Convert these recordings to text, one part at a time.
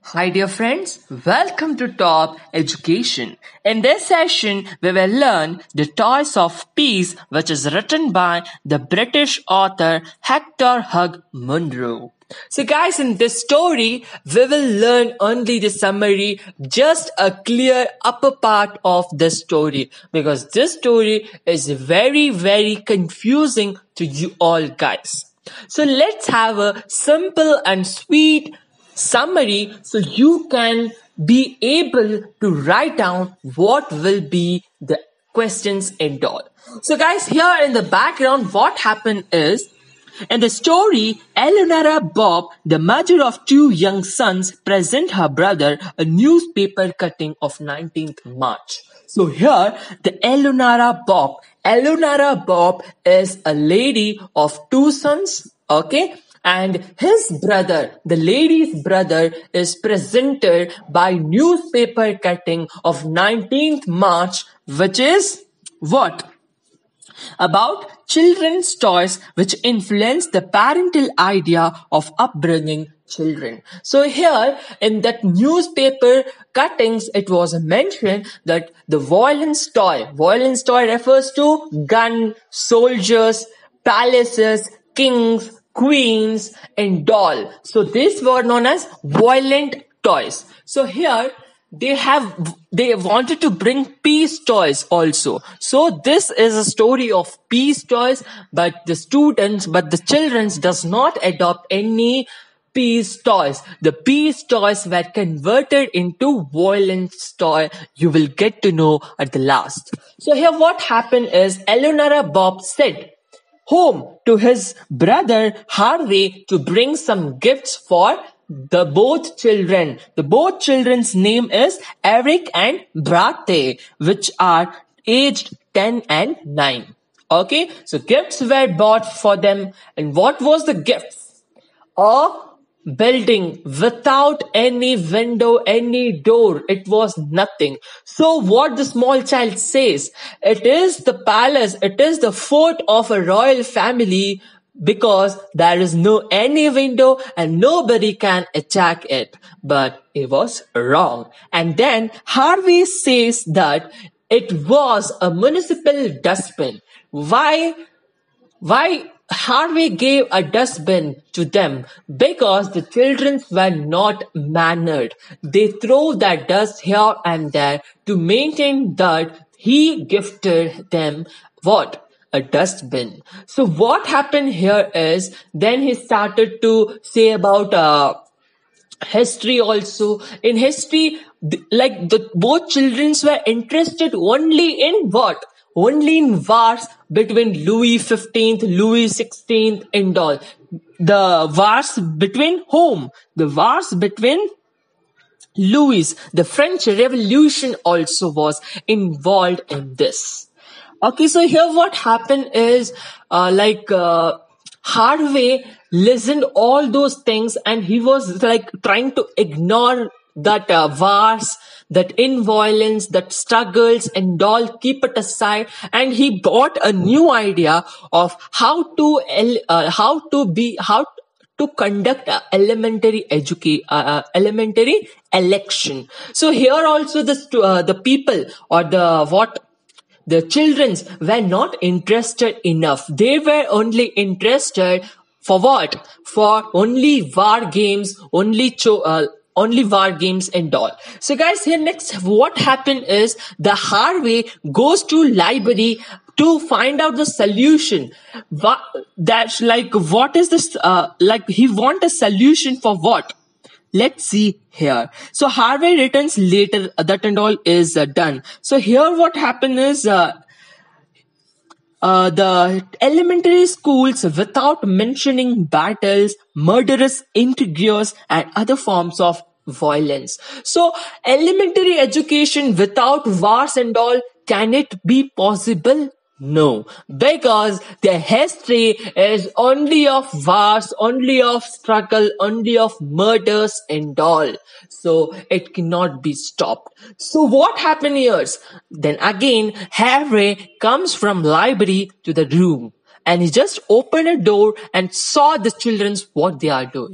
Hi, dear friends. Welcome to Top Education. In this session, we will learn The Toys of Peace, which is written by the British author Hector Hugh Munro. So, guys, in this story, we will learn only the summary, just a clear upper part of the story, because this story is very, very confusing to you all, guys. So, let's have a simple and sweet summary so you can be able to write down what will be the questions and all. So guys, here in the background, what happened is, in the story, Eleonora Bob, the mother of two young sons, present her brother a newspaper cutting of 19th March. So here, the Eleonora Bob is a lady of two sons, okay? And his brother, the lady's brother, is presented by newspaper cutting of 19th March, which is what? About children's toys which influence the parental idea of upbringing children. So here in that newspaper cuttings, it was mentioned that the violence toy refers to gun, soldiers, palaces, kings, queens, and doll. So these were known as violent toys. So here they wanted to bring peace toys also. So this is a story of peace toys, but the children does not adopt any peace toys. The peace toys were converted into violence toy. You will get to know at the last. So here what happened is, Eleonora Bob said home to his brother Harvey to bring some gifts for the both children. The both children's name is Eric and Brate, which are aged 10 and 9. Okay, so gifts were bought for them. And what was the gift? A building without any window, any door. It was nothing. So what the small child says, it is the palace, it is the fort of a royal family, because there is no any window and nobody can attack it. But it was wrong. And then Harvey says that it was a municipal dustbin. Why Harvey gave a dustbin to them? Because the children were not mannered. They throw that dust here and there. To maintain that, he gifted them what? A dustbin. So what happened here is, then he started to say about history also. In history, both children were interested only in what? Only in wars between Louis XV, Louis XVI and all. The wars between whom? The wars between Louis. The French Revolution also was involved in this. Okay, so here what happened is, Harvey listened all those things and he was like trying to ignore that wars, that in-violence, that struggles and all, keep it aside. And he bought a new idea of how to conduct a elementary election. So here also the people or the children were not interested enough. They were only interested for what? For only war games, only war games and all. So guys, here next what happened is, the Harvey goes to library to find out the solution. What is this? He want a solution for what? Let's see here. So Harvey returns later, that and all is done. So here what happened is, the elementary schools, without mentioning battles, murderous intrigues and other forms of violence. So elementary education without wars and all, can it be possible? No, because the history is only of wars, only of struggle, only of murders and all. So it cannot be stopped. So what happened here? Then again, Harry comes from library to the room and he just opened a door and saw the children what they are doing.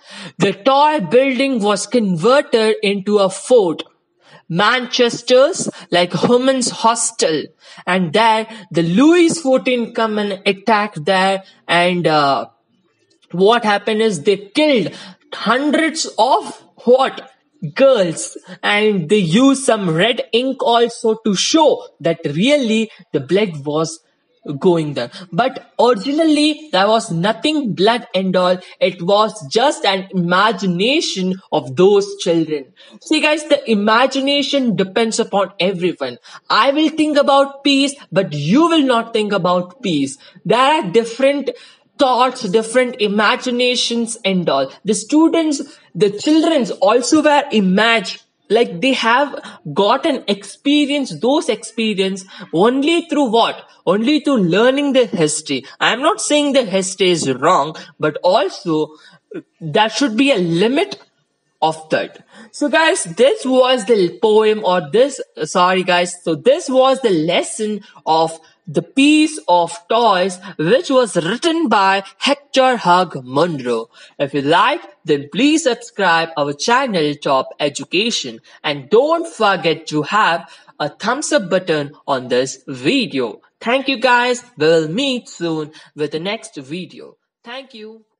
The toy building was converted into a fort. Manchester's like Women's Hostel, and there the Louis XIV come and attacked there, and what happened is they killed hundreds of what girls, and they used some red ink also to show that really the blood was going there. But originally there was nothing blood and all. It was just an imagination of those children. See guys, the imagination depends upon everyone. I will think about peace, but you will not think about peace. There are different thoughts, different imaginations and all. The students, the children also were like they have got an experience, those experience only through what? Only through learning the history. I am not saying the history is wrong, but also there should be a limit of that. So guys, this was the poem or this, sorry guys, so this was the lesson of The Piece of Toys, which was written by Hector Hugh Munro. If you like, then please subscribe our channel Top Education, and don't forget to have a thumbs up button on this video. Thank you guys. We'll meet soon with the next video. Thank you.